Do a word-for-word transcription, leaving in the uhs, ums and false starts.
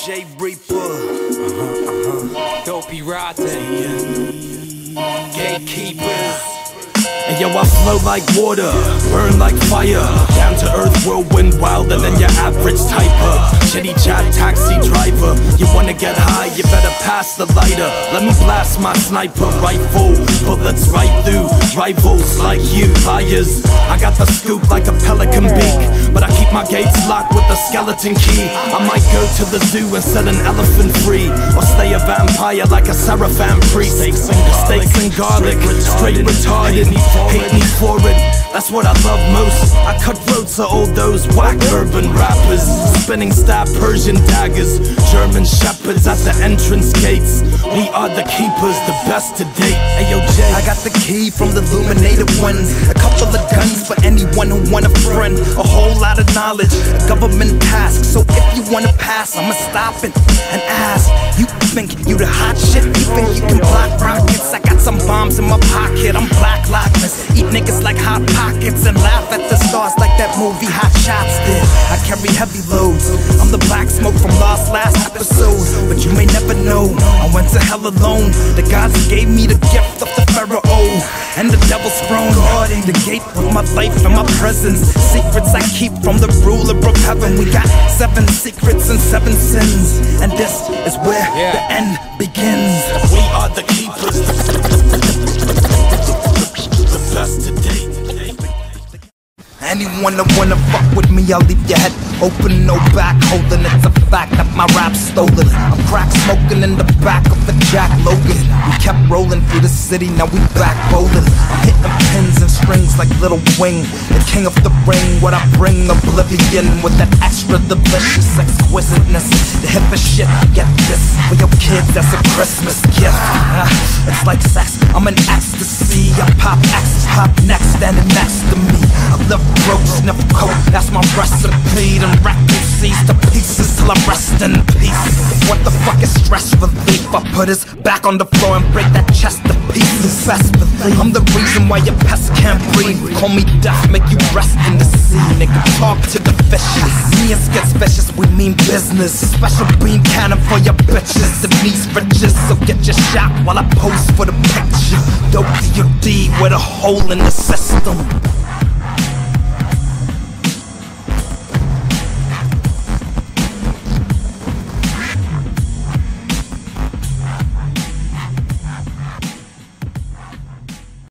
J Reaper, uh-huh, uh-huh. Dopey Rotten, Gatekeepers. And yo, I flow like water, burn like fire, down to earth, whirlwind, wilder than your average typer. Shitty chat taxi driver, you wanna get high, you better pass the lighter. Let me blast my sniper rifle, bullets right through rivals like you, liars. I got the scoop like a pelican beak, but I keep my gates locked with a skeleton key. I might go to the zoo and set an elephant free, or stay a vampire like a seraphim priest. Steaks and garlic, Steaks and garlic straight retarded. Hate me for it, that's what I love most. I cut throats to all those whack urban rappers, spinning stab Persian daggers, German shepherds at the entrance gates. We are the keepers, the best to date. Ayo Jay, I got the key from the illuminated ones, a couple of guns for anyone who want a friend, a whole lot of knowledge, a government task. So if you wanna pass, I'ma stop it and ask. You think you the hot shit? You think you can block rockets? I got some bombs in my pocket, I'm Black Lockness. Eat niggas like Hot Pockets and laugh at the stars like that movie Hot Shots did. I carry heavy loads, I'm the black smoke from Lost last episode, but you may never know, I went to hell alone. The gods gave me the gift of the pharaoh and the devil's throne, guarding the gate with my life and my presence. Secrets I keep from the ruler of heaven. We got seven secrets and seven sins, and this is where yeah. the end begins. We are the keepers, the best to date. Anyone that wanna fuck with me, I'll leave your head open, no back holding. It's a fact that my rap's stolen. I'm crack smoking in the back of the Jack Logan. We kept rolling through the city, now we back bowling. I'm hitting pins and strings like Little Wing, the king of the ring. What I bring, oblivion with that extra delicious exquisiteness. The hippest shit, get this for your kids, that's a Christmas gift. uh, It's like sex, I'm in ecstasy. I pop X, pop next, standing next to me. I love broke, sniff coke, that's my recipe. Then rack these seeds to pieces till I rest in peace. What the fuck is stress relief? I put his back on the floor and break that chest to pieces. Best believe I'm the reason why your pest can't breathe. Call me death, make you rest in the sea. Nigga, talk to the fishes. Me and Skits vicious, we mean business. Special beam cannon for your bitches. The needs riches, so get your shot while I pose for the picture. Dope to your D with a hole in the system.